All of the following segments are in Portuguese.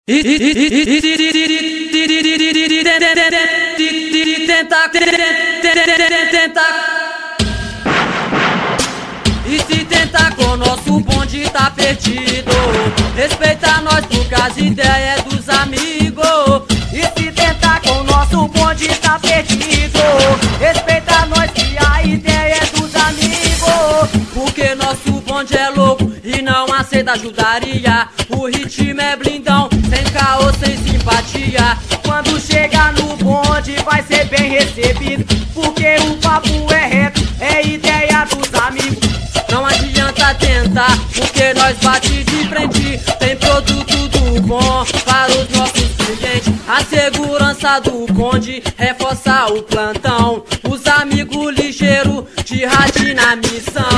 E se tentar com o nosso bonde tá perdido. Respeita nós porque as ideias dos amigos. E se tentar com o nosso bonde tá perdido. Respeita nós que a ideia é dos amigos. Porque nosso bonde é louco e não aceita ajudaria. O ritmo é blindão, sem caô, sem simpatia. Quando chegar no bonde vai ser bem recebido. Porque o papo é reto, é ideia dos amigos. Não adianta tentar, porque nós bate de frente. Tem produto do bom para os nossos clientes. A segurança do bonde reforça o plantão. Os amigos ligeiros de rádio na missão.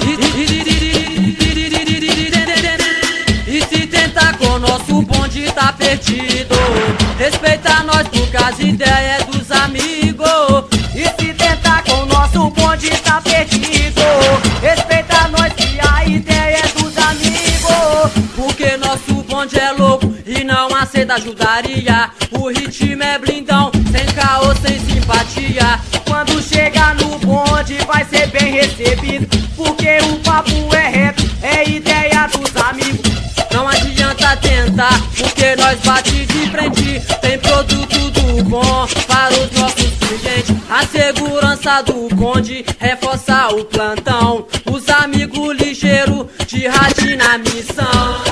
E se tentar com o nosso bonde tá perdido. Respeita nós porque as ideias dos amigos. E se tentar com o nosso bonde tá perdido. Respeita nós que a ideia é dos amigos. Porque nosso bonde é louco e não aceita ajudaria. O ritmo é blindão, sem caô, sem simpatia. Quando chegar no bonde vai ser bem recebido. Porque o papo é reto, é ideia dos amigos. Não adianta tentar, porque nós bate de frente. Tem produto do bom para os nossos clientes. A segurança do bonde reforça o plantão. Os amigos ligeiros de rádio na missão.